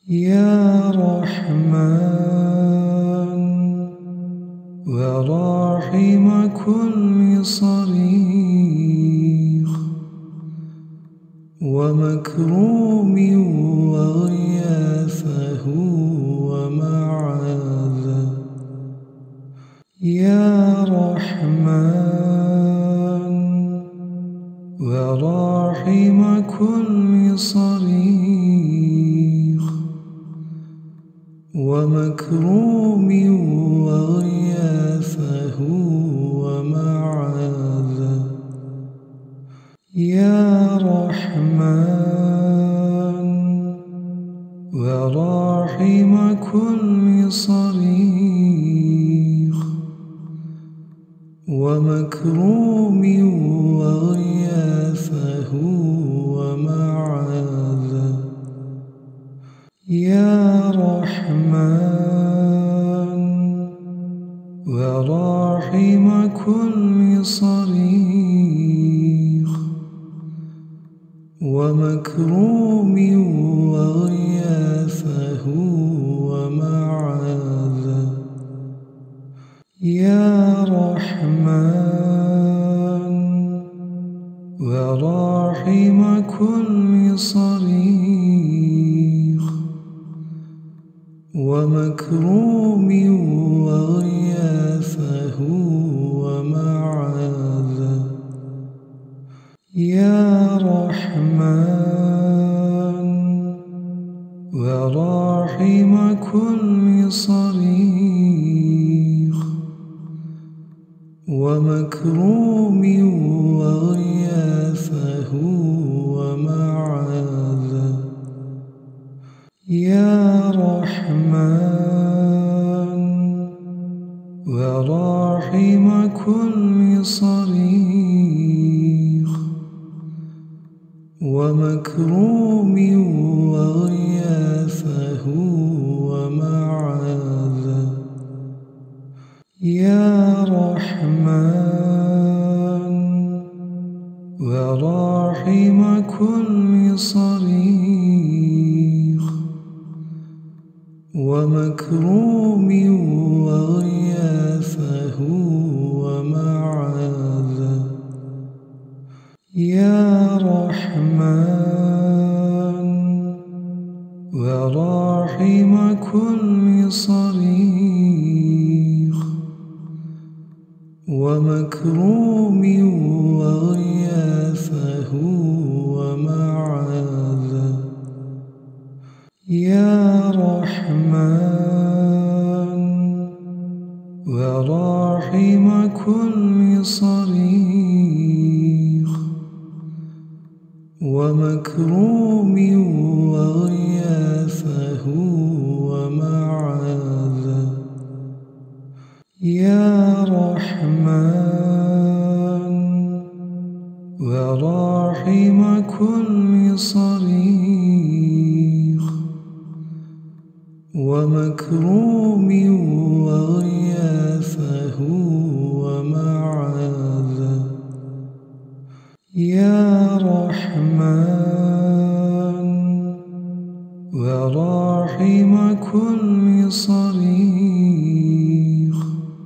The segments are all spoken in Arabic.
يا رحمن وراحم كل صريخ ومكروم وغياثه ومعاذ يا رحمن وراحم كل صريخ ومكروم وغياثه ومعاذ يا رحمن وراحم كل صريخ ومكروم وغياثه ومعاذ يا رحمن وراحم كل صريخ ومكروم وغياثه ومعاذ يا رحمن وراحم كل صريخ ومكروم وغياثه ومعاذ يا رحمن وراحم كل صريخ ومكروم وغياثه ومعاذ يا رحمن وراحم كل صريخ ومكروم وغياثه ومعاذ يا رحمن وراحم كل صريخ ومكروم وغياثه ومعاذ يا رحمن وراحم كل صريخ ومكروم وغياثه ومعاذ يا رحمن وراحم كل صريخ ومكروم وغياثه ومعاذ يا رحمن وراحم كل صريخ ومكروم وغياثه ومعاذ يا رحمن وراحم كل صريخ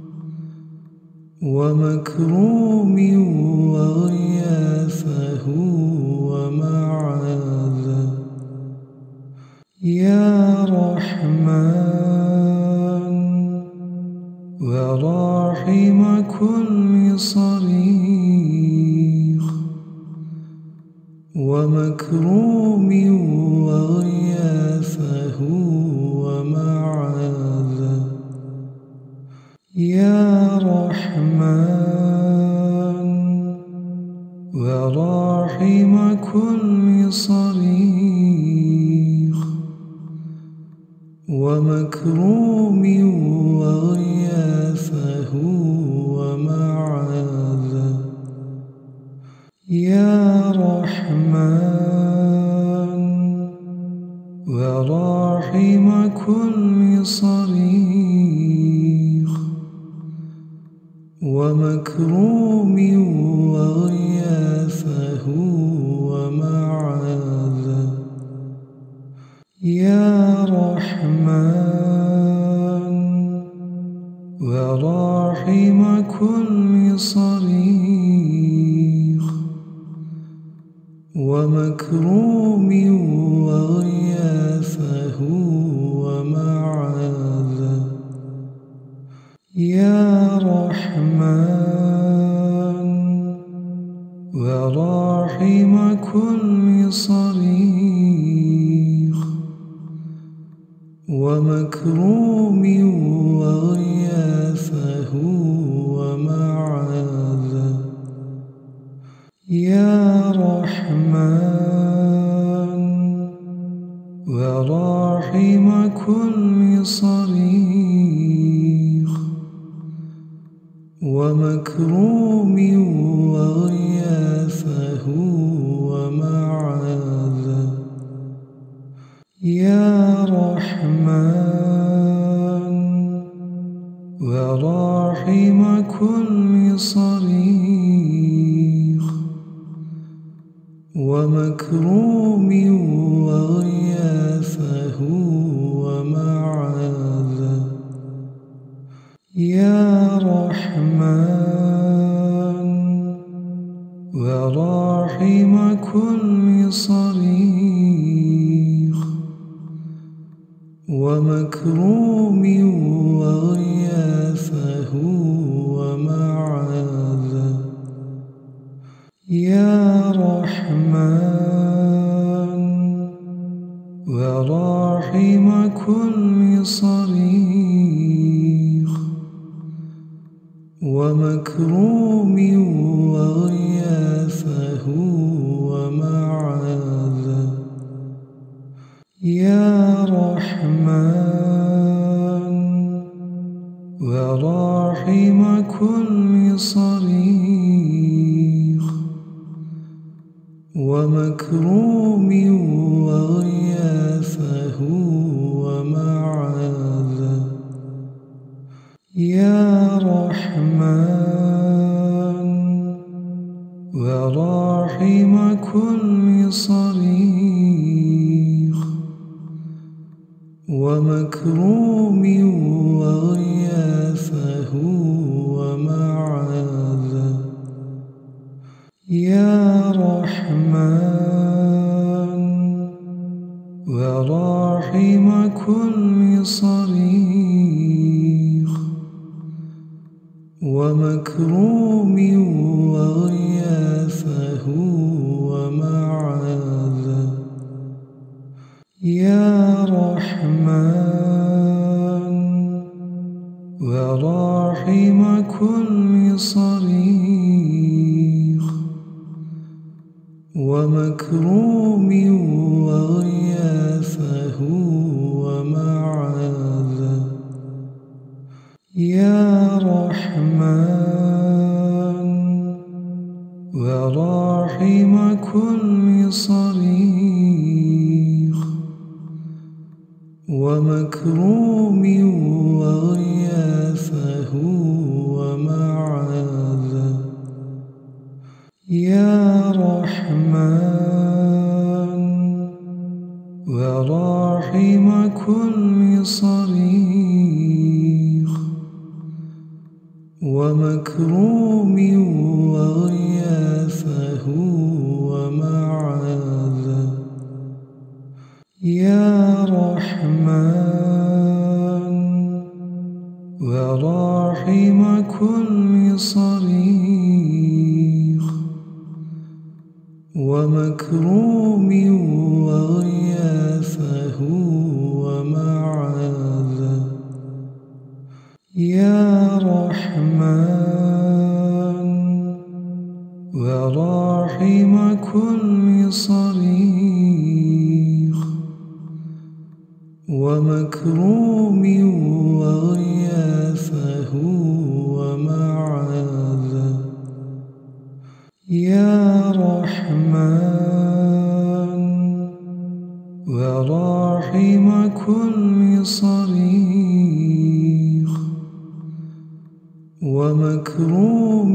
ومكروم وغياثه ومعاذ يا رحمن وراحم كل صريخ ومكروم وغياثه ومعاذ يا رحمن وراحم كل صريخ ومكروم وغياثه ومعاذ يا رحمن وراحم كل صريخ ومكروم وغياثه ومعاذ يا رحمن ورحيم كل صريخ ومكروم وغياثه ومعاذ يا رحمن ورحيم كل صريخ ومكروم وغياثه ومعاذ يا رحمن ورحيم كل صريخ ومكروم وغياثه ومعاذ يا رحمن ورحيم كل صريخ ومكروم وغياثه ومعاذ يا رحمن ورحيم كل صريخ ومكروم وغياثه ومعاذ يا رحمن ورحيم كل صريخ ومكروم وغياثه ومعاذ يا رحمن ورحيم كل صريخ ومكروم وغياثه ومعاذ يا رحمن ورحيم كل صريخ ومكروم وغياثه ومعاذ يا رحمن ورحيم كل صريخ ومكروم وغياثه ومعاذ يا رحمن ورحيم كل صريخ ومكروم وغياثه ومعاذ يا رحمن ورحيم كل صريخ ومكروم وغياثه ومعاذ يا رحمن ورحيم كل صريخ ومكروم وغياثه ومعاذ يا رحمن ورحيم كل صريخ ومكروم وغياثه ومعاذ يا رحمن ورحيم كل صريخ ومكروم وغياثه ومعاذ يا رحمن ورحيم كل صريخ ومكروم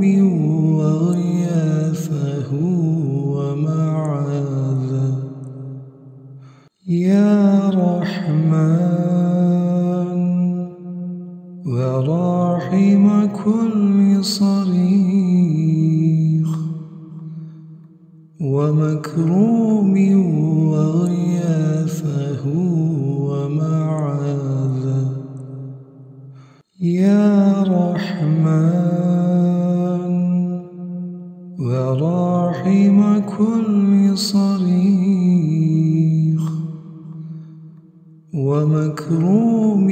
وغياثه ومعاذ يا رحمن رحمن ورحيم كل صريخ ومكروم وغياثه ومعاذ يا رحمن ورحيم كل صريخ ومكروم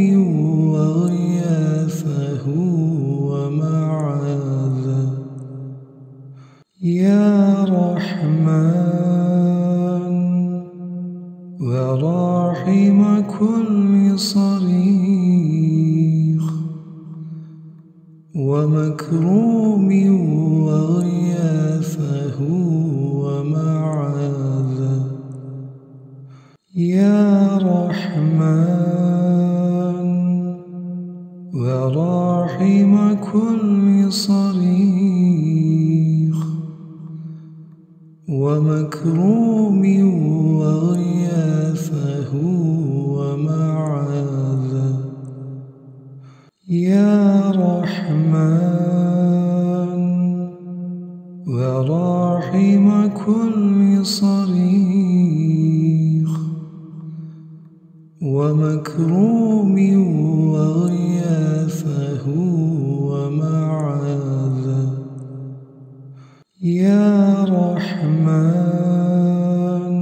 وغياثه ومعاذ يا رحمن ورحيم كل صريخ ومكروم وغياثه ومعاذ يا رحمن ورحيم كل صريخ ومكروم وغياثه ومعاذ يا رحمن ورحيم كل صريخ ومكروم وغياثه ومعاذ يا رحمن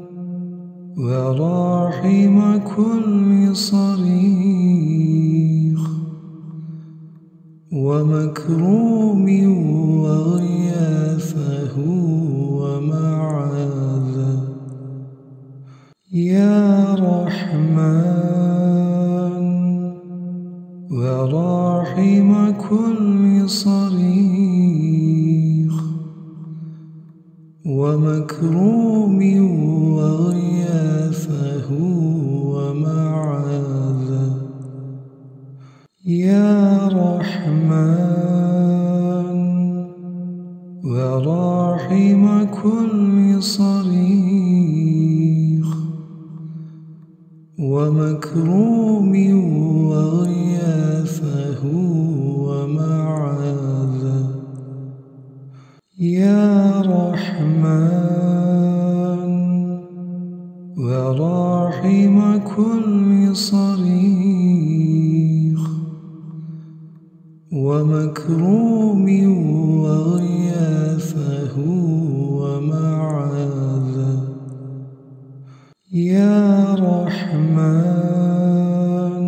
ورحيم كل صريخ ومكروم وغياثه ومعاذ يا رحمن ورحيم كل صريخ ومكروم وغياثه ومعاذ يا رحمن ورحيم كل صريخ ومكروم وغياثه ومعاذ يا رحمن ورحيم كل صريخ ومكروم وغياثه ومعاذ يا رحمن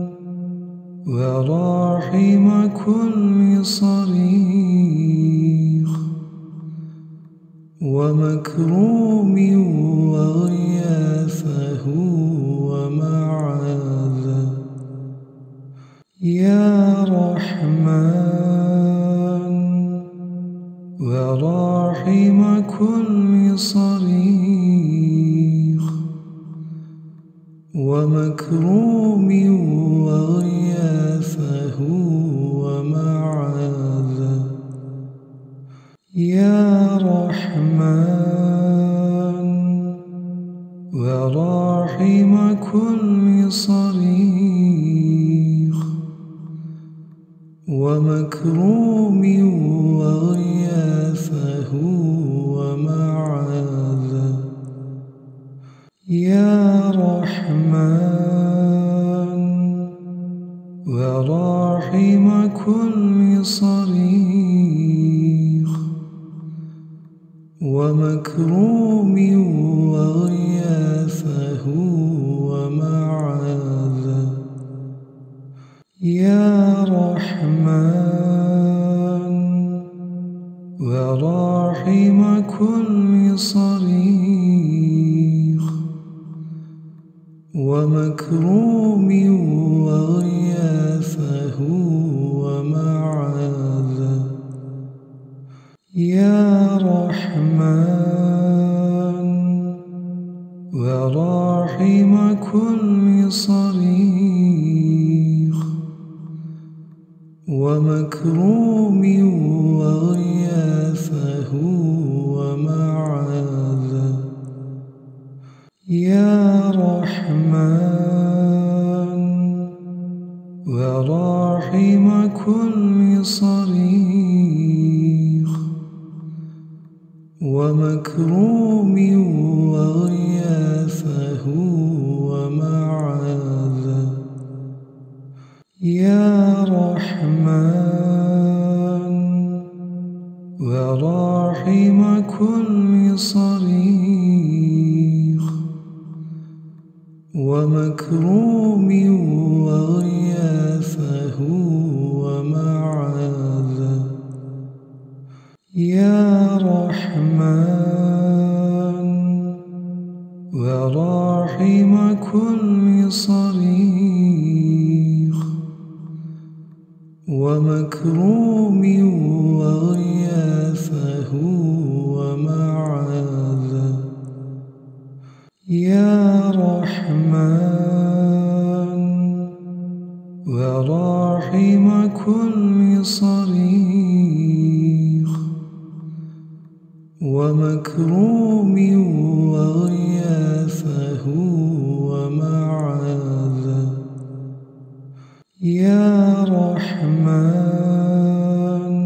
ورحيم كل صريخ ومكروم وغياثه ومعاذ يا رحمن ورحيم كل صريخ ومكروم وغياثه ومعاذ يا رحمن ورحيم كل صريخ ومكروم وغياثه ومعاذ يا رحمن ورحيم كل صريخ ومكروم وغياثه ومعاذ يا رحمن ورحيم كل صريخ ومكروم وغياثه ومعاذ يا رحمن ورحيم كل صريخ ومكروم وغياثه ومعاذ يا رحمن وراحم كل صريخ ومكروم وغياثه ومعاذ يا رحمن وراحم كل صريخ ومكروم وغياثه ومعاذ يا رحمن وراحم كل صريخ ومكروم وغياثه ومعاذ يا رحمن وراحم كل صريخ ومكروم وغياثه ومعاذ يا رحمن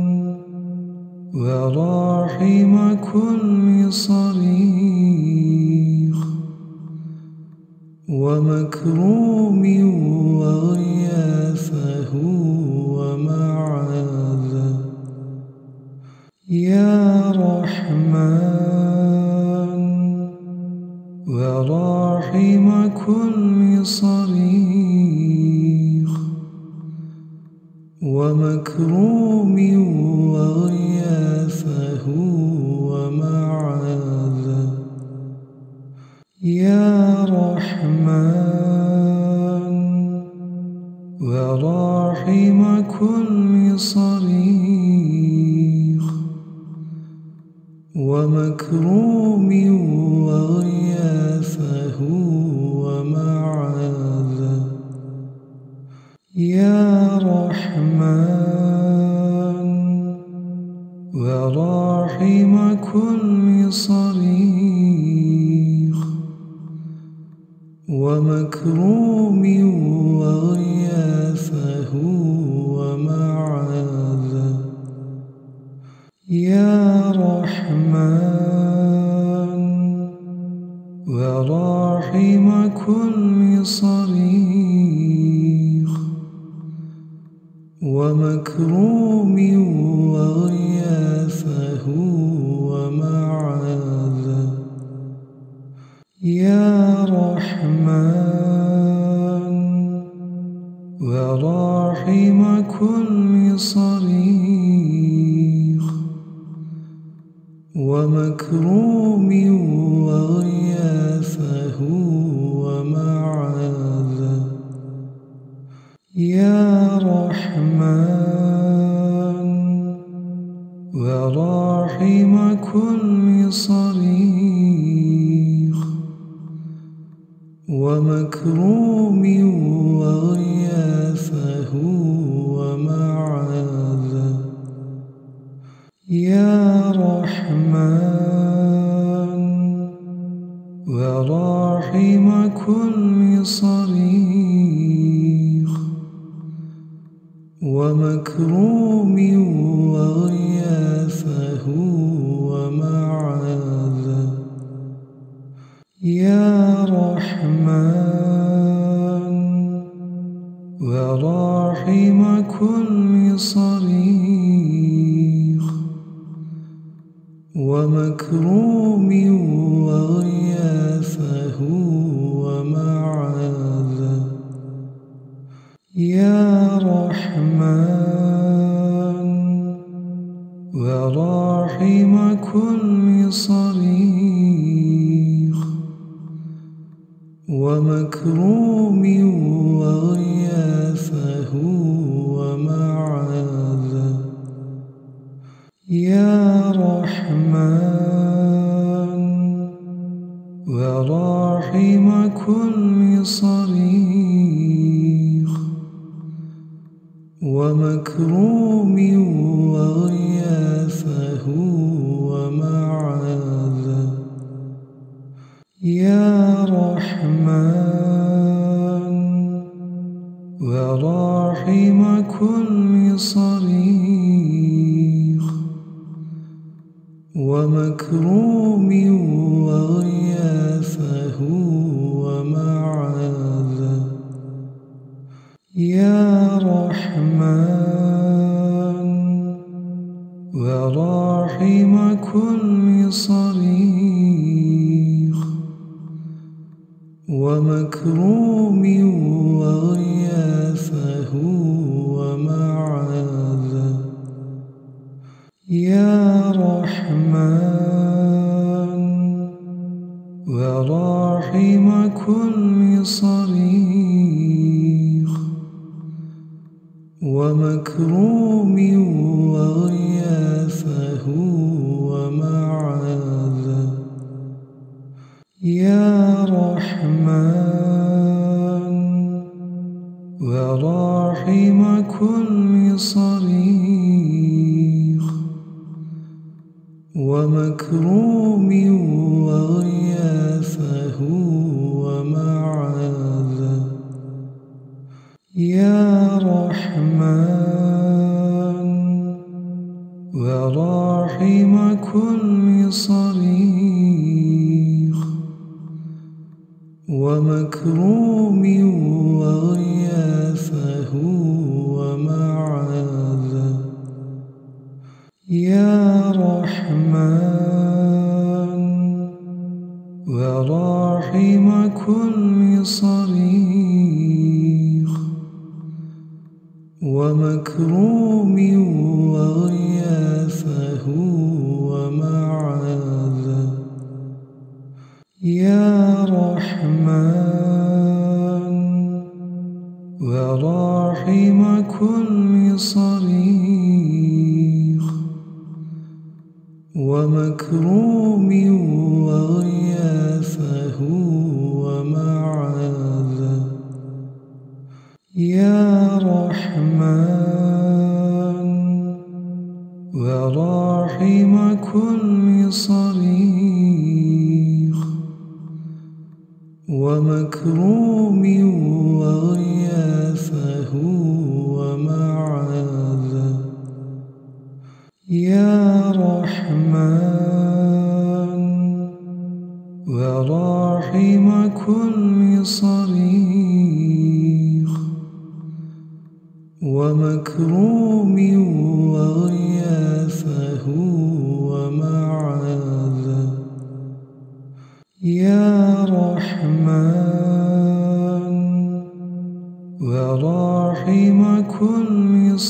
وراحم كل صريخ ومكروم وغياثه ومعاذ يا رحمن وراحم كل صريخ ومكروم وغياثه ومعاذ يا رحمن وراحم كل صريخ ومكروم وغياثه ومعاذ يا رحمن وراحم كل صريخ ومكروم وغياثه ومعاذ يا رحمن وراحم كل صريخ ومكروم وغياثه ومعاذ يا رحمن وراحم كل صريخ ومكروم وغياثه ومعاذ يا رحمن وراحم كل صريخ ومكروم وغياثه ومعاذ يا رحمن وراحم كل صريخ ومكروم وغياثه ومعاذ يا رحمن وراحم كل صريخ ومكروم وغياثه ومعاذ يا رحمن وراحم كل صريخ ومكروم وغياثه ومعاذ يا رحمن وراحم كل صريخ ومكروم وغياثه ومعاذ يا ورحم كل صريخ ومكروم وغياثه ومعاذ يا رحمن ورحم كل صريخ ومكروم وغياثه ومعاذ يا رحمن ورحم كل صريخ ومكروم وغياثه ومعاذ يا رحمن ورحم كل صريخ ومكروم وغياثه ومعاذ يا رحمن ورحم كل صريخ ومكروم وغياثه ومعاذ يا رحمن ورحم كل صريخ ومكروم وغياثه ومعاذ يا رحمن ورحم كل صريخ ومكروم وغياثه ومعاذ يا رحمن ورحم كل صريخ ومكروم وغياثه ومعاذ يا رحمن ورحم كل صريخ ومكروم وغياثه ومعاذ يا رحمن ورحم كل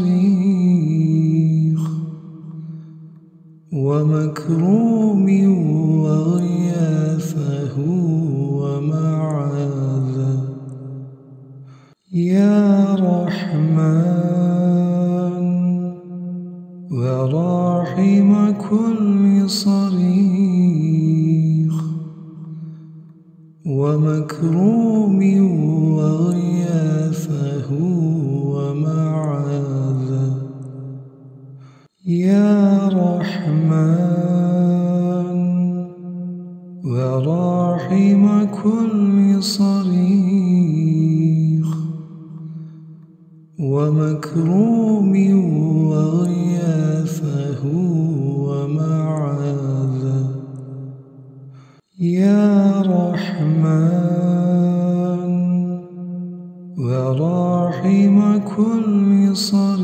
صريخ ومكروم وغياثه ومعاذ يا رحمن ورحم كل صريخ ومكروم وغياثه ومعاذ يا رحمن ورحم كل صريخ ومكروم وغياثه ومعاذ يا رحمن ورحم كل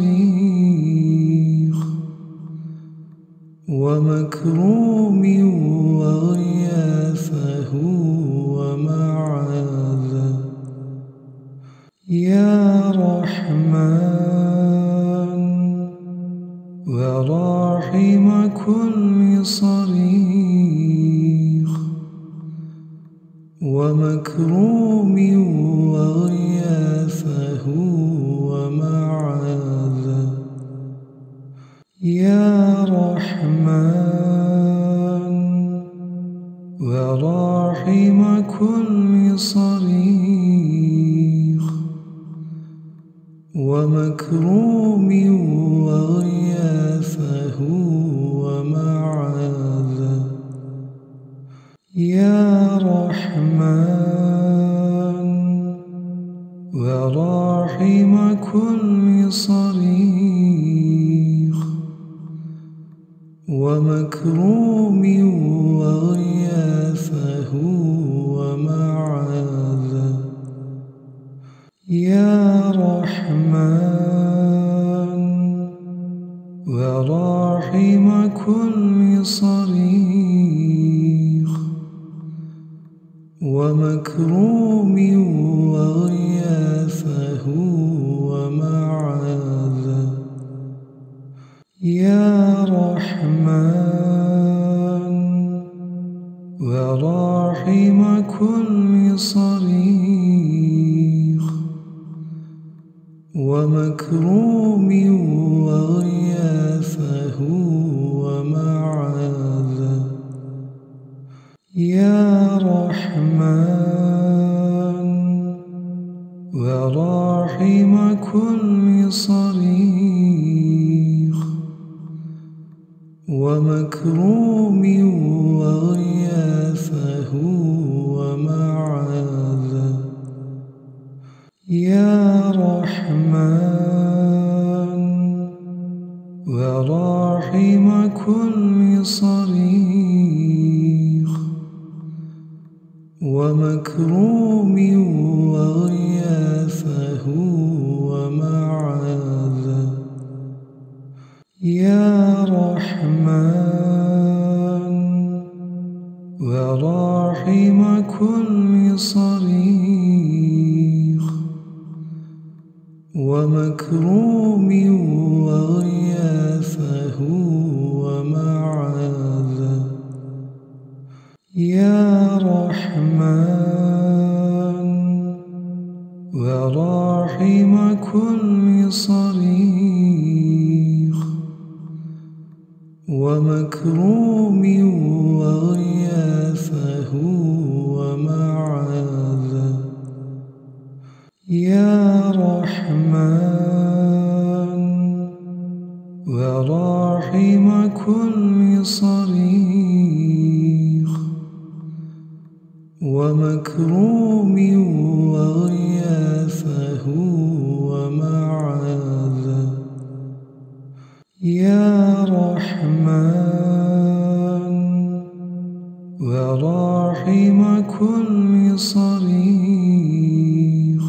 صريخ ومكروم وغياثه ومعاذ يا رحمن ورحم كل صريخ ومكروم وغياثه ومعاذ يا رحمن ورحم كل صريخ ومكروم وغياثه ومعاذ يا رحمن ورحم كل صريخ ومكروم وغياثه ومعاذ يا رحمن ورحم كل صريخ ومكروم وغياثه ومعاذ يا رحمن ورحم كل صريخ ومكروم وغياثه ومعاذ يا رحمن ورحم كل صريخ ومكروم وغياثه ومعاذ يا رحمن ورحم كل صريخ ومكروم وغياثه ومعاذ يا رحمن ورحم كل صريخ ومكروم وغياثه ومعاذ يا رحمن ورحم كل صريخ ومكروم وغياثه ومعاذ يا رحمن ورحم كل صريخ ومكروم وغياثه ومعاذ يا رحمن ورحم كل صريخ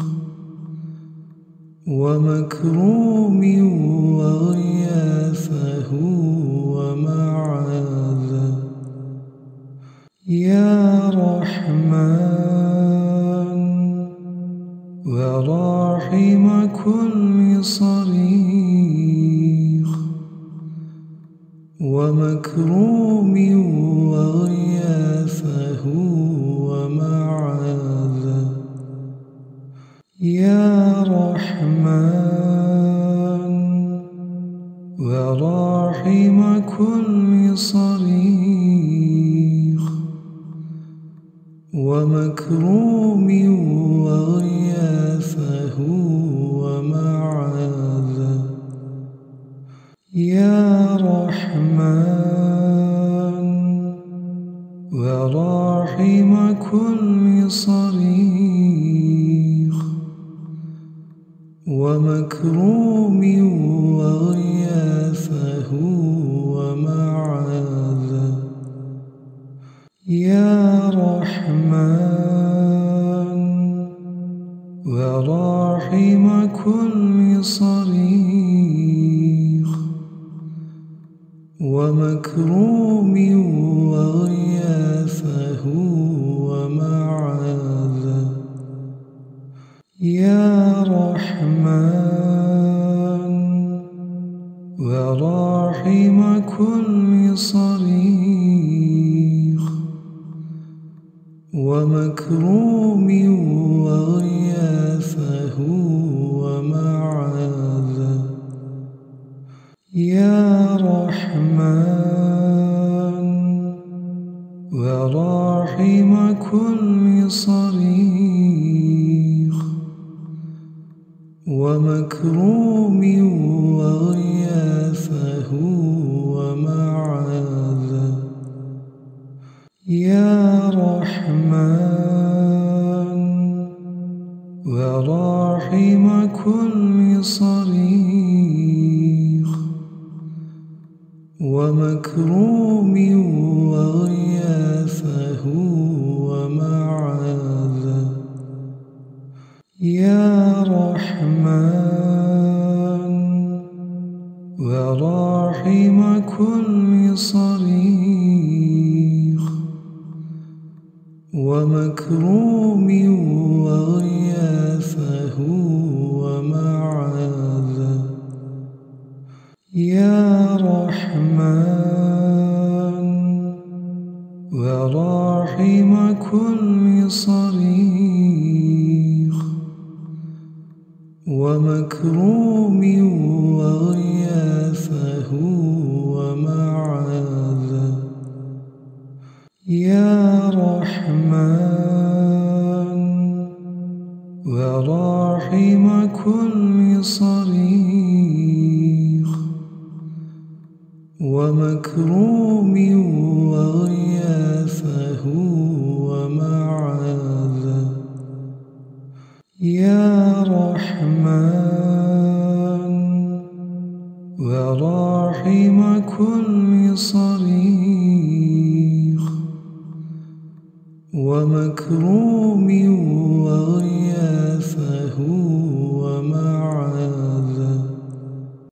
ومكروم وغياثه ومعاذ يا رحمن ورحم كل صريخ ومكروم وغياثه ومعاذ يا رحمن ورحم كل صريخ ومكروم وغياثه ومعاذ يا رحمن ورحم كل صريخ ومكروم وغياثه ومعاذ يا رحمن ورحم كل صريخ ومكروم وغياثه ومعاذ يا رحمن ورحم كل صريخ ومكروم وغياثه ومعاذ يا رحمن ورحم كل صريخ ومكروم وغياثه ومعاذ يا رحمن ورحم ورحيم كل صريخ ومكروم وغياثه ومعاذ يا رحمن ورحيم كل صريخ ومكروم وغياثه ومعاذ يا رحمن ورحيم كل صريخ ومكروم وغياثه ومعاذ يا رحمن ورحيم كل صريخ ومكروم وغياثه ومعاذ يا رحمن ورحيم كل صريخ ومكروم وغياثه ومعاذ